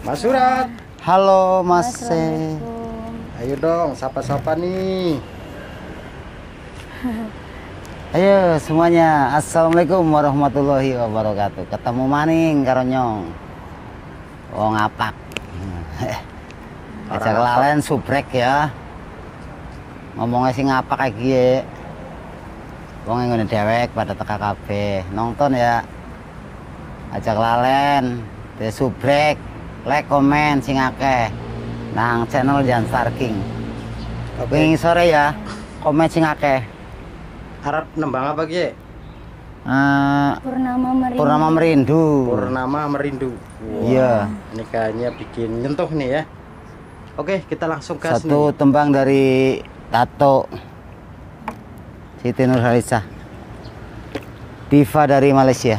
Mas Surat. Halo Mas. Ayo dong, sapa-sapa nih. Ayo semuanya, assalamualaikum warahmatullahi wabarakatuh. Ketemu maning karo nyong. Wong apak. Aja kelalen subrek ya. Ngomongnya sing ngapak kayak gini. Wong ngene dewek pada teka kabeh. Nonton ya. Aja kelalen, de subrek, like, komen sing akeh nang channel Jan Starking. Wingi sore ya, komen sing akeh. Harap nembang apa Ki? Purnama Merindu. Purnama Merindu. Purnama Merindu. Iya. Ini kayaknya bikin nyentuh nih ya. Oke, kita langsung gas Satu nih. tembang dari Tato Siti Nurhaliza, diva dari Malaysia.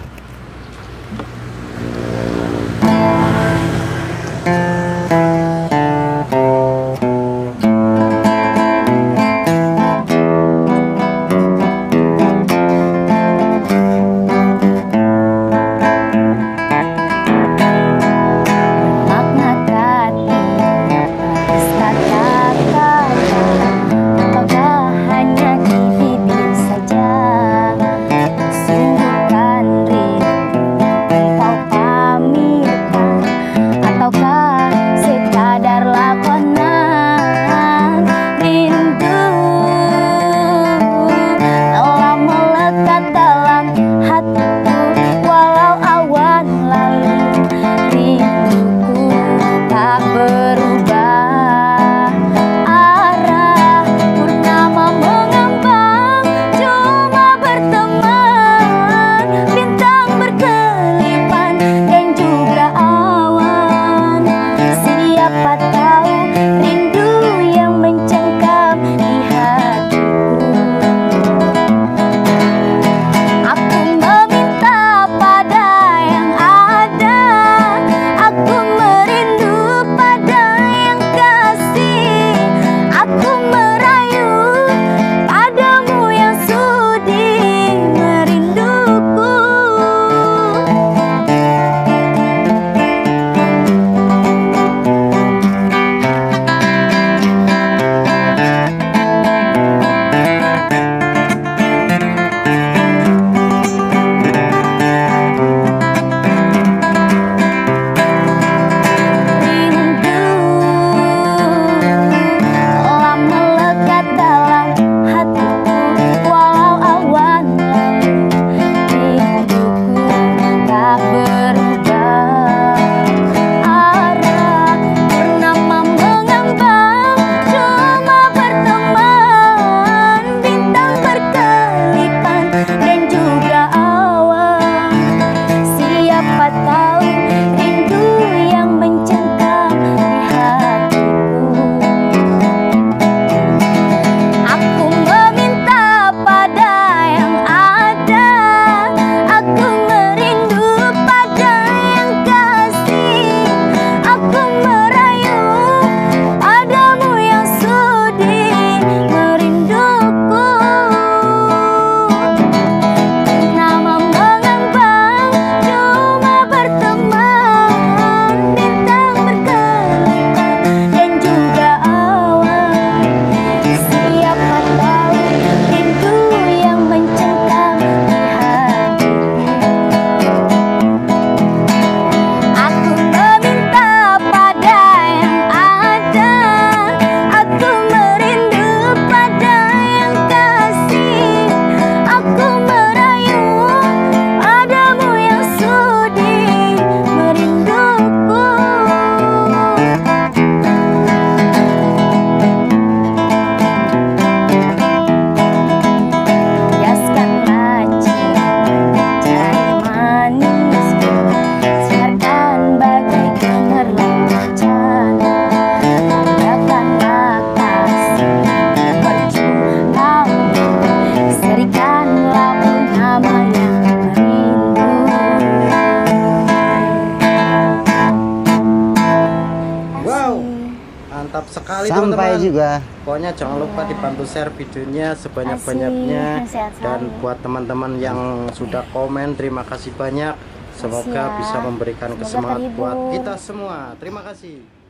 Mantap sekali Sampai teman-teman. juga. Pokoknya jangan lupa dibantu share videonya sebanyak-banyaknya. Dan buat teman-teman yang sudah komen, terima kasih banyak. Semoga Makasih ya. bisa memberikan Semoga kesemangat buat terhibur. kita semua. Terima kasih.